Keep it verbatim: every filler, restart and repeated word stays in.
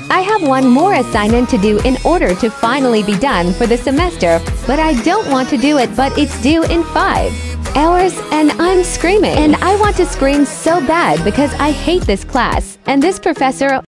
I have one more assignment to do in order to finally be done for the semester, but I don't want to do it, but it's due in five hours and I'm screaming. And I want to scream so bad because I hate this class, and this professor